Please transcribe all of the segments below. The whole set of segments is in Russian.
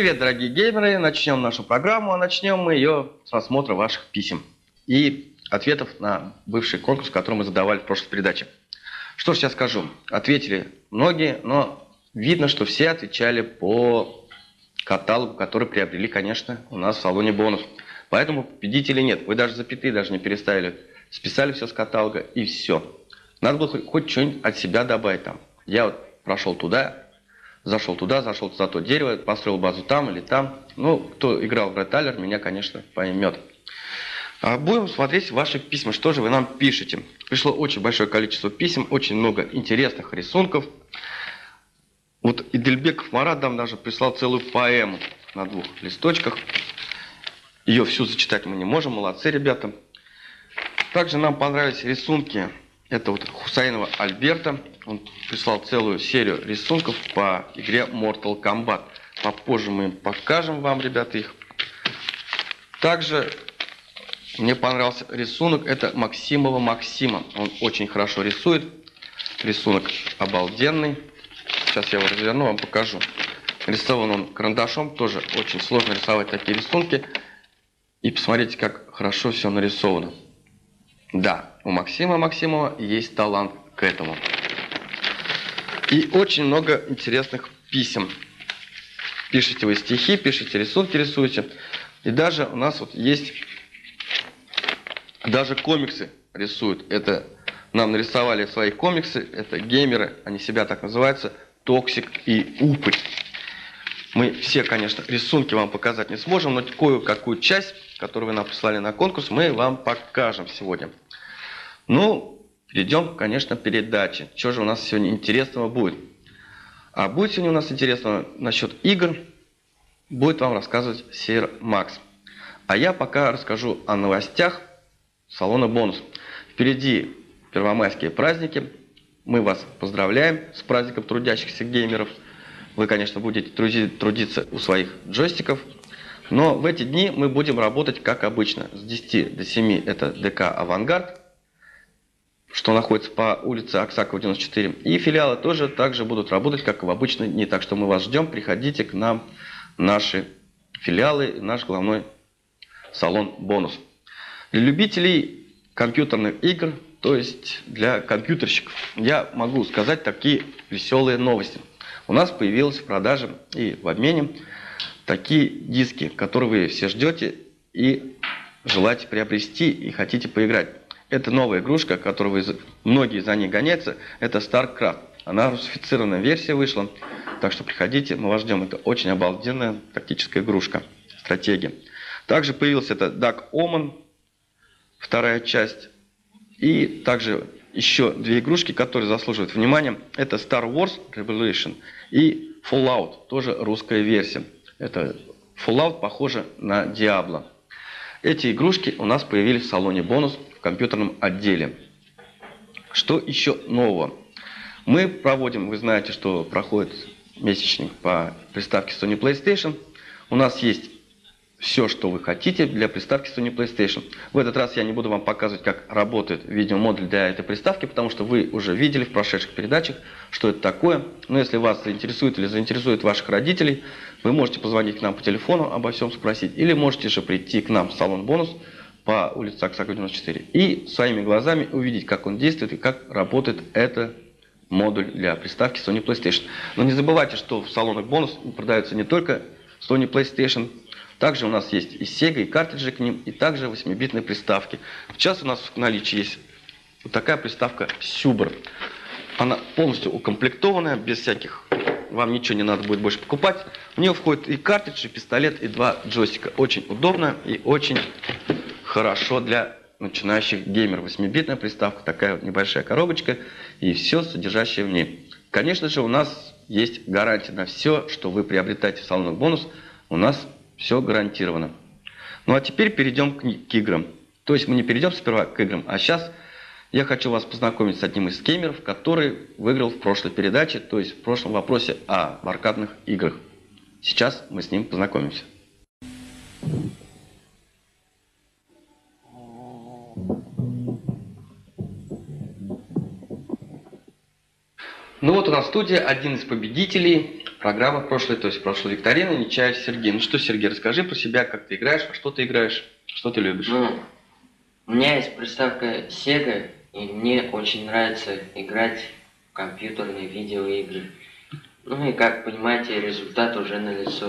Привет, дорогие геймеры! Начнем нашу программу, а начнем мы ее с рассмотра ваших писем и ответов на бывший конкурс, который мы задавали в прошлой передаче. Что ж я скажу? Ответили многие, но видно, что все отвечали по каталогу, который приобрели, конечно, у нас в салоне бонус. Поэтому победителей нет. Вы даже запятые даже не переставили. Списали все с каталога и все. Надо было хоть что-нибудь от себя добавить там. Я вот прошел туда, зашел за то дерево, построил базу там или там. Ну, кто играл в Red Alert, меня, конечно, поймет. Будем смотреть ваши письма. Что же вы нам пишете? Пришло очень большое количество писем, очень много интересных рисунков. Вот Идельбеков Марат нам даже прислал целую поэму на 2 листочках. Ее всю зачитать мы не можем, молодцы ребята. Также нам понравились рисунки. Это вот Хусаинова Альберта. Он прислал целую серию рисунков по игре Mortal Kombat. Попозже мы покажем вам, ребята, их. Также мне понравился рисунок. Это Максимова Максима. Он очень хорошо рисует. Рисунок обалденный. Сейчас я его разверну, вам покажу. Рисован он карандашом. Тоже очень сложно рисовать такие рисунки. И посмотрите, как хорошо все нарисовано. Да, у Максима Максимова есть талант к этому. И очень много интересных писем. Пишите вы стихи, пишите рисунки, рисуете. И даже у нас вот есть, даже комиксы рисуют. Это нам нарисовали свои комиксы, это геймеры, они себя так называются, Токсик и Упырь. Мы все, конечно, рисунки вам показать не сможем, но кое-какую часть, которую вы нам прислали на конкурс, мы вам покажем сегодня. Ну, перейдем, конечно, к передаче. Что же у нас сегодня интересного будет? А будет сегодня у нас интересного насчет игр, будет вам рассказывать Сир Макс. А я пока расскажу о новостях салона бонус. Впереди первомайские праздники. Мы вас поздравляем с праздником трудящихся геймеров. Вы, конечно, будете трудиться у своих джойстиков. Но в эти дни мы будем работать как обычно. С 10 до 7 это ДК «Авангард», что находится по улице Аксакова, 94. И филиалы тоже также будут работать, как и в обычные дни. Так что мы вас ждем. Приходите к нам в наши филиалы, наш главной салон бонус. Для любителей компьютерных игр, то есть для компьютерщиков, я могу сказать такие веселые новости. У нас появилась в продаже и в обмене такие диски, которые вы все ждете и желаете приобрести и хотите поиграть. Это новая игрушка, которую многие за ней гоняются. Это StarCraft. Она русифицированная версия вышла. Так что приходите, мы вас ждем. Это очень обалденная тактическая игрушка. Стратегия. Также появилась это Dark Omen, вторая часть. И также еще 2 игрушки, которые заслуживают внимания. Это Star Wars Revelation и Fallout. Тоже русская версия. Это Fallout похоже на Diablo. Эти игрушки у нас появились в салоне бонус в компьютерном отделе. Что еще нового? Мы проводим, вы знаете, что проходит месячник по приставке Sony PlayStation. У нас есть все, что вы хотите для приставки Sony PlayStation. В этот раз я не буду вам показывать, как работает видеомодуль для этой приставки, потому что вы уже видели в прошедших передачах, что это такое. Но если вас заинтересует или заинтересует ваших родителей, вы можете позвонить к нам по телефону, обо всем спросить, или можете же прийти к нам в салон бонус по улице Аксакова, 94 и своими глазами увидеть, как он действует и как работает этот модуль для приставки Sony PlayStation. Но не забывайте, что в салонах бонус продаются не только Sony PlayStation, также у нас есть и Sega, и картриджи к ним, и также 8-битные приставки. Сейчас у нас в наличии есть вот такая приставка Super. Она полностью укомплектованная, без всяких, вам ничего не надо будет больше покупать. В нее входит и картридж, и пистолет, и 2 джойстика. Очень удобно и очень хорошо для начинающих геймеров. 8-битная приставка, такая вот небольшая коробочка и все содержащее в ней. Конечно же, у нас есть гарантия на все, что вы приобретаете в салонах бонус. У нас все гарантировано. Ну а теперь перейдем к играм. То есть мы не перейдем сперва к играм, а сейчас я хочу вас познакомить с одним из геймеров, который выиграл в прошлой передаче, то есть в прошлом вопросе о аркадных играх. Сейчас мы с ним познакомимся. Ну вот у нас в студии один из победителей программа прошлой, то есть прошлой викторины, Нечаев Сергей. Ну что, Сергей, расскажи про себя, как ты играешь, во что ты играешь, что ты любишь. Ну, у меня есть приставка Sega, и мне очень нравится играть в компьютерные видеоигры. Ну и как понимаете, результат уже налицо.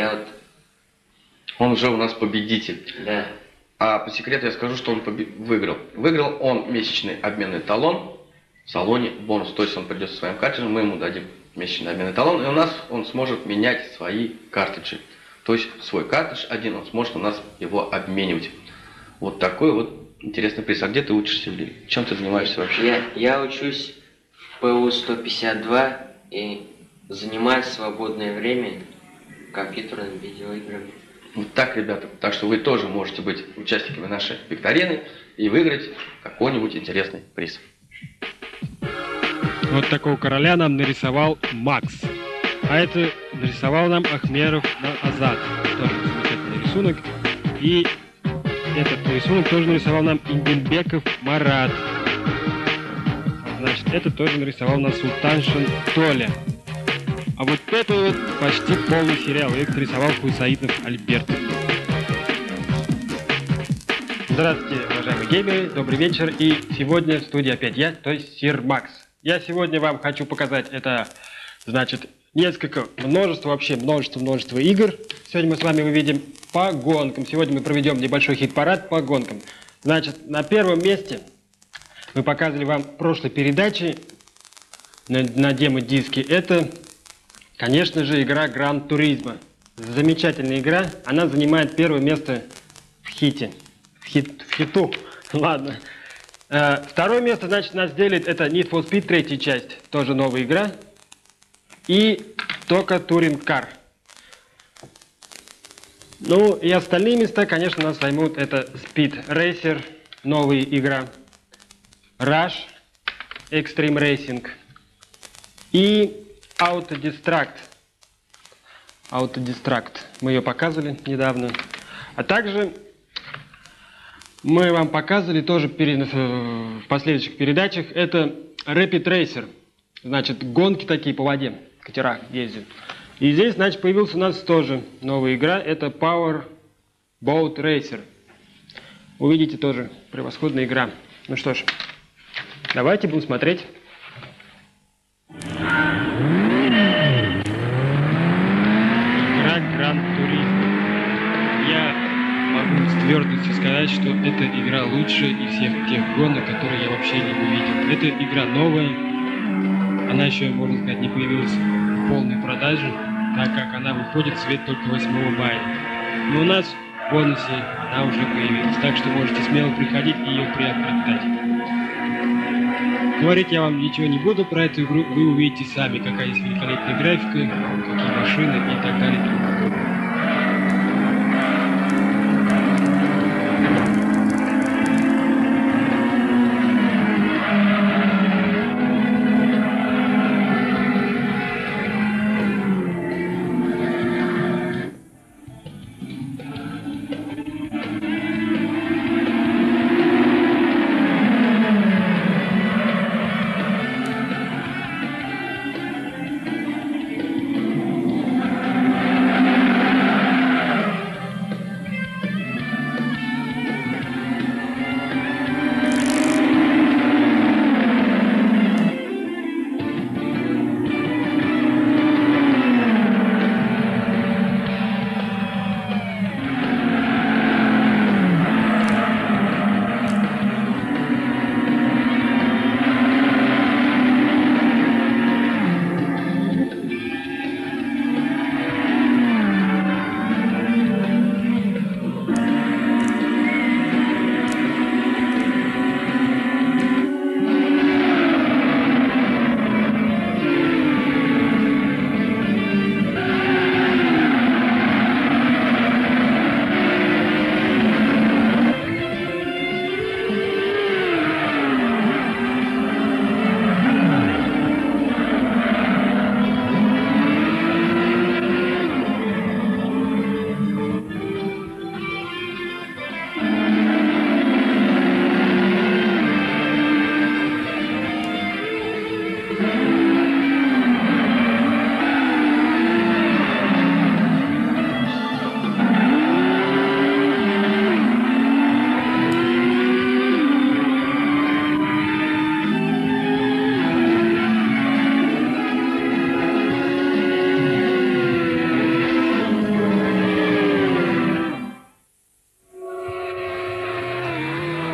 Он уже у нас победитель. Да. А по секрету я скажу, что он выиграл. Выиграл он месячный обменный талон в салоне бонус. То есть он придет со своим картриджем, мы ему дадим месячный обменный талон, и у нас он сможет менять свои картриджи. То есть свой картридж один, он сможет у нас его обменивать. Вот такой вот интересный приз. А где ты учишься, или чем ты занимаешься вообще? Я учусь в ПУ-152 и занимаюсь в свободное время компьютерными видеоиграми. Вот так, ребята. Так что вы тоже можете быть участниками нашей викторины и выиграть какой-нибудь интересный приз. Вот такого короля нам нарисовал Макс. А это нарисовал нам Ахмеров Азат. Тоже замечательный рисунок. И этот рисунок тоже нарисовал нам Инденбеков Марат. Значит, это тоже нарисовал нам Султаншин Толя. А вот это вот почти полный сериал. Это рисовал Хусаидов Альберт. Здравствуйте, уважаемые геймеры, добрый вечер. И сегодня в студии опять я, то есть Сир Макс. Я сегодня вам хочу показать это, значит, множество игр. Сегодня мы с вами увидим по гонкам. Сегодня мы проведем небольшой хит-парад по гонкам. Значит, на первом месте мы показывали вам в прошлой передаче на демо-диске. Это, конечно же, игра Gran Turismo. Замечательная игра. Она занимает первое место в хите. В хиту. Ладно. Второе место, значит, нас делит это Need for Speed, третья часть. Тоже новая игра. И только Touring Car. Ну и остальные места, конечно, нас займут это Speed Racer, новая игра. Rush, Extreme Racing. И Autodestruct. Мы ее показывали недавно. А также мы вам показывали тоже в последующих передачах. Это Rapid Racer. Значит, гонки такие по воде. Катера ездят. И здесь, значит, появилась у нас тоже новая игра. Это Power Boat Racer. Увидите, тоже превосходная игра. Ну что ж, давайте будем смотреть. Игра Gran Turismo. Я могу с твердостью сказать, что эта игра лучшая из всех тех гонок, которые я вообще не увидел. Эта игра новая. Она еще, можно сказать, не появилась в полной продаже, так как она выходит в свет только 8 мая. Но у нас в бонусе она уже появилась, так что можете смело приходить и ее приобретать. Говорить я вам ничего не буду про эту игру, вы увидите сами, какая есть великолепная графика, какие машины и так далее.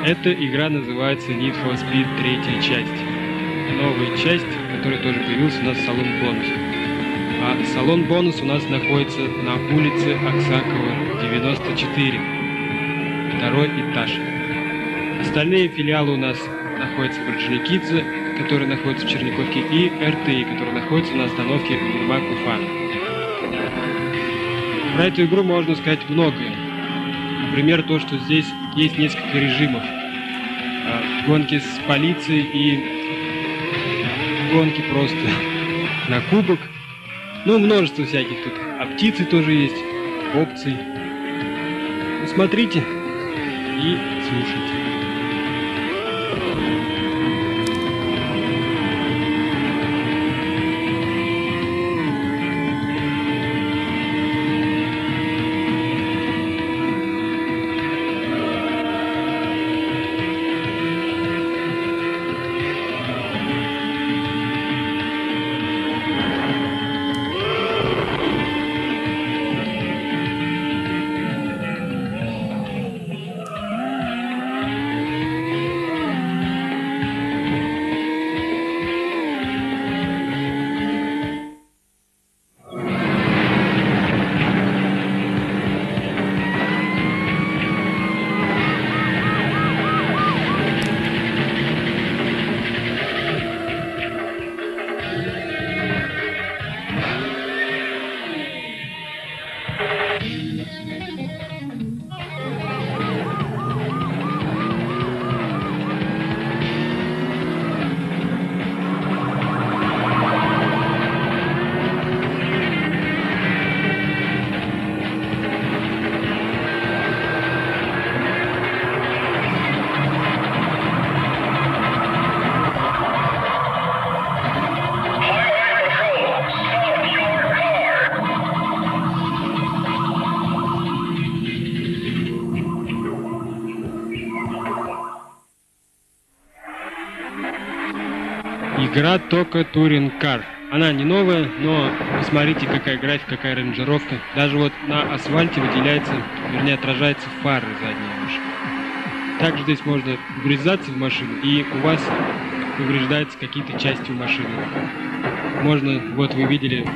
Эта игра называется Need for Speed третья часть. Новая часть, которая тоже появилась у нас в салон бонус. А салон бонус у нас находится на улице Аксакова, 94. Второй этаж. Остальные филиалы у нас находятся в Орджоникидзе, который находится в Черниковке, и РТИ, который находится на остановке Уфа. Про эту игру можно сказать многое. Например, то, что здесь есть несколько режимов. Гонки с полицией и гонки просто на кубок. Ну, множество всяких тут. А птицы тоже есть, опций. Ну, смотрите и слушайте. Игра Тока Touring Car. Она не новая, но посмотрите, какая графика, какая ранжировка. Даже вот на асфальте выделяется, вернее, отражается фары задние машины. Также здесь можно врезаться в машину, и у вас повреждаются какие-то части у машины. Можно, вот вы видели...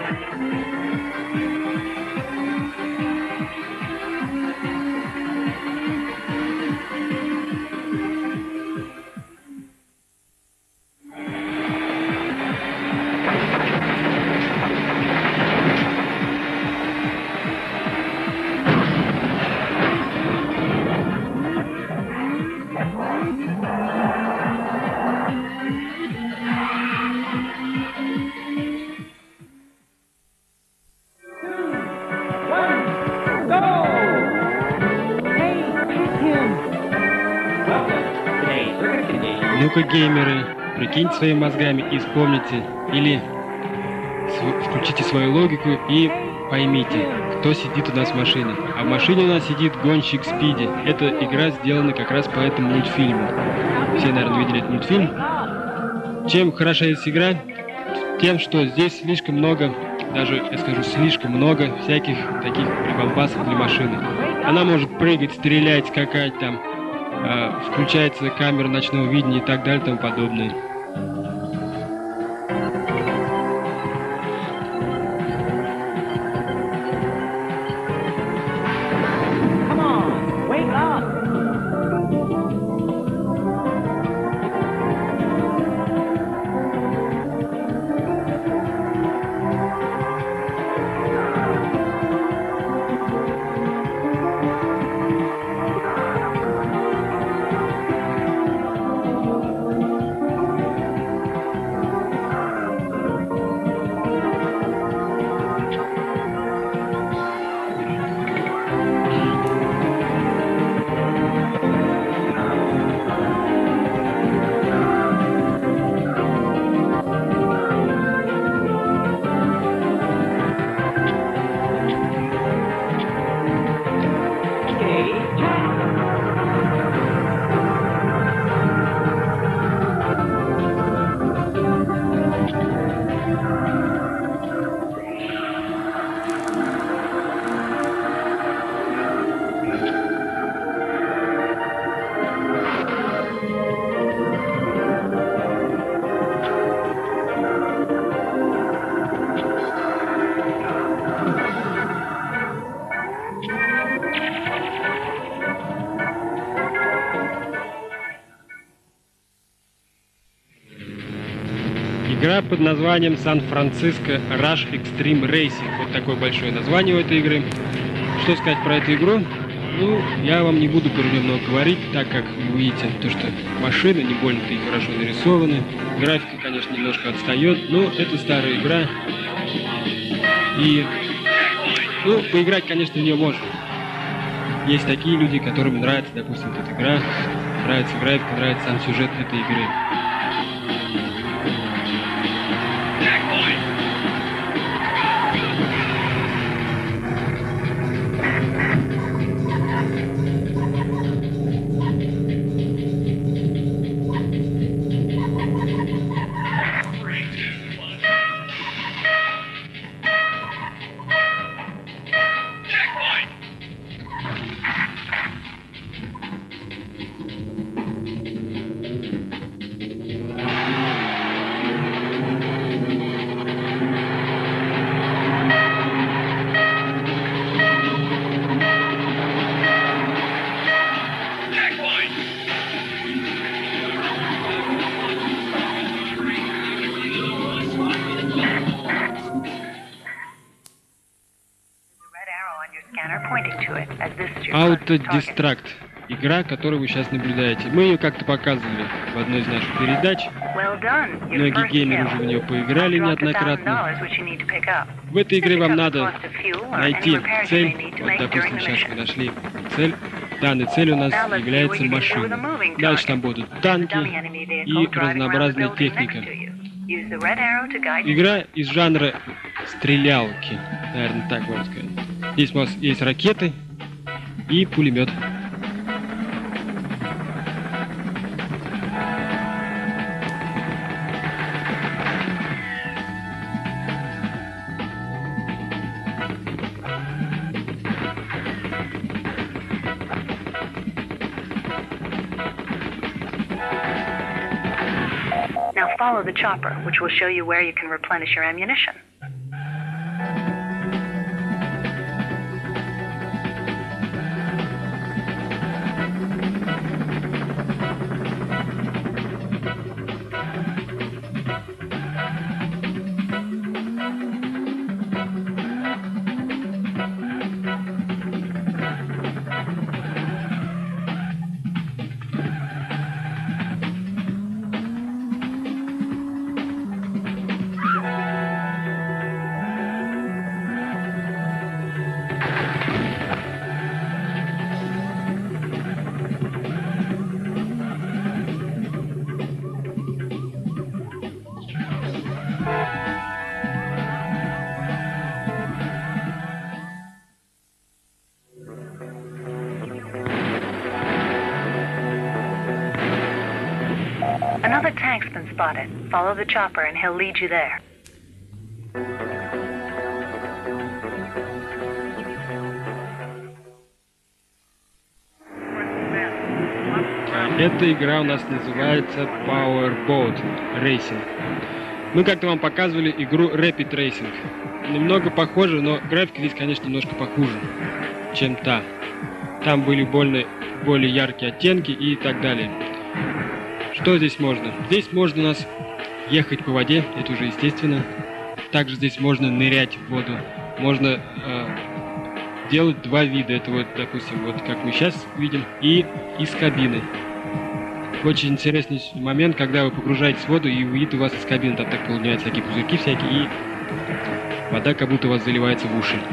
Ну-ка, геймеры, прикиньте своими мозгами и вспомните, или включите свою логику и поймите, кто сидит у нас в машине. А в машине у нас сидит гонщик Спиди. Эта игра сделана как раз по этому мультфильму. Все, наверное, видели этот мультфильм. Чем хороша эта игра? Тем, что здесь слишком много, даже, я скажу, слишком много всяких таких прибамбасов для машины. Она может прыгать, стрелять, скакать там. Включается камера ночного видения и так далее и тому подобное. Игра под названием Сан-Франциско Rush Extreme Racing. Вот такое большое название у этой игры. Что сказать про эту игру? Ну, я вам не буду про нее много говорить, так как вы видите, то, что машины не больно-то и хорошо нарисованы. Графика, конечно, немножко отстает, но это старая игра. И, ну, поиграть, конечно, в нее можно. Есть такие люди, которым нравится, допустим, эта игра, нравится графика, нравится сам сюжет этой игры. Autodestruct. Игра, которую вы сейчас наблюдаете. Мы ее как-то показывали в одной из наших передач. Многие геймеры уже в нее поиграли неоднократно. В этой игре вам надо найти цель. Вот, допустим, сейчас мы нашли цель. Данной целью у нас является машина. Дальше там будут танки и разнообразная техника. Игра из жанра стрелялки. Наверное, так можно сказать. Здесь у нас есть ракеты и пулемет. Now follow the chopper, which will show you where you can replenish your ammunition. Another tank's been spotted. Follow the chopper and he'll lead you there. Эта игра у нас называется Powerboat Racing. Мы как-то вам показывали игру Rapid Racing. Немного похоже, но графика здесь, конечно, немножко похуже, чем та. Там были более яркие оттенки и так далее. Что здесь можно? Здесь можно у нас ехать по воде, это уже естественно. Также здесь можно нырять в воду. Можно делать два вида. Это вот, допустим, вот как мы сейчас видим, и из кабины. Очень интересный момент, когда вы погружаетесь в воду, и вид у вас из кабины, там так появляются такие пузырьки всякие, и вода как будто у вас заливается в уши.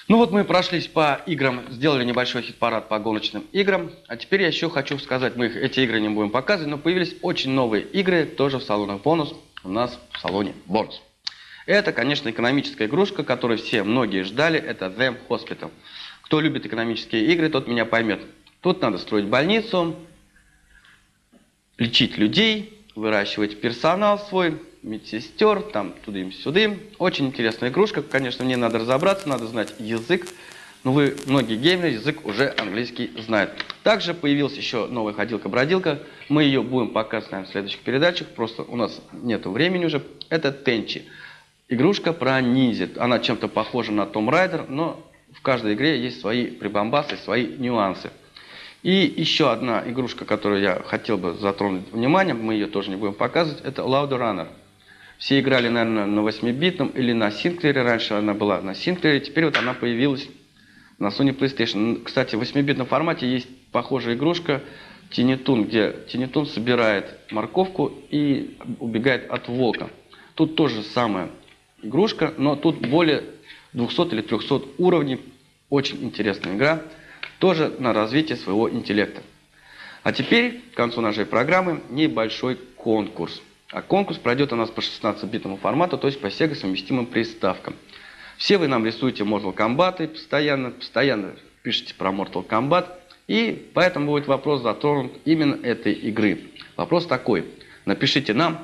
Ну вот мы прошлись по играм, сделали небольшой хит-парад по гоночным играм. А теперь я еще хочу сказать, мы эти игры не будем показывать, но появились очень новые игры тоже в салонах бонус, у нас в салоне бонус. Это, конечно, экономическая игрушка, которую многие ждали, это The Hospital. Кто любит экономические игры, тот меня поймет. Тут надо строить больницу, лечить людей, выращивать персонал свой, медсестер, там тудым-сюдым. Очень интересная игрушка, конечно, мне надо разобраться, надо знать язык. Но многие геймеры язык уже английский знают. Также появилась еще новая ходилка-бродилка. Мы ее будем показывать, наверное, в следующих передачах, просто у нас нет времени уже. Это Тенчи. Игрушка про ниндзя. Она чем-то похожа на Tomb Raider, но в каждой игре есть свои прибамбасы, свои нюансы. И еще одна игрушка, которую я хотел бы затронуть вниманием, мы ее тоже не будем показывать, это Louder Runner. Все играли, наверное, на 8-битном или на Синклере. Раньше она была на Синклере, теперь вот она появилась на Sony PlayStation. Кстати, в 8-битном формате есть похожая игрушка Tiny Toon, где Tiny Toon собирает морковку и убегает от волка. Тут тоже самая игрушка, но тут более 200 или 300 уровней. Очень интересная игра, тоже на развитие своего интеллекта. А теперь, к концу нашей программы, небольшой конкурс. А конкурс пройдет у нас по 16-битному формату, то есть по Sega совместимым приставкам. Все вы нам рисуете Mortal Kombat, постоянно пишете про Mortal Kombat, и поэтому будет вопрос затронут именно этой игры. Вопрос такой. Напишите нам,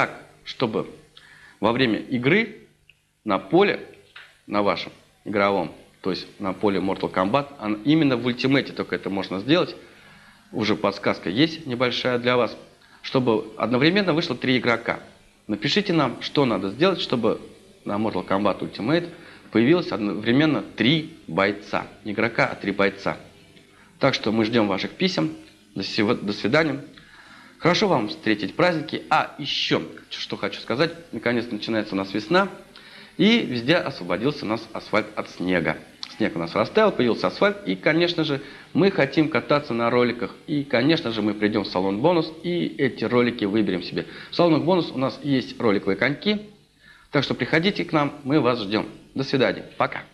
чтобы во время игры на поле, на вашем игровом, то есть на поле Mortal Kombat, именно в ультимейте только это можно сделать, уже подсказка есть небольшая для вас, чтобы одновременно вышло 3 игрока. Напишите нам, что надо сделать, чтобы на Mortal Kombat Ultimate появилось одновременно 3 бойца. Не игрока, а 3 бойца. Так что мы ждем ваших писем. До свидания. Хорошо вам встретить праздники. А еще, что хочу сказать, наконец начинается у нас весна, и везде освободился у нас асфальт от снега. Снег у нас растаял, появился асфальт, и, конечно же, мы хотим кататься на роликах. И, конечно же, мы придем в салон бонус и эти ролики выберем себе. В салонах бонус у нас есть роликовые коньки, так что приходите к нам, мы вас ждем. До свидания, пока.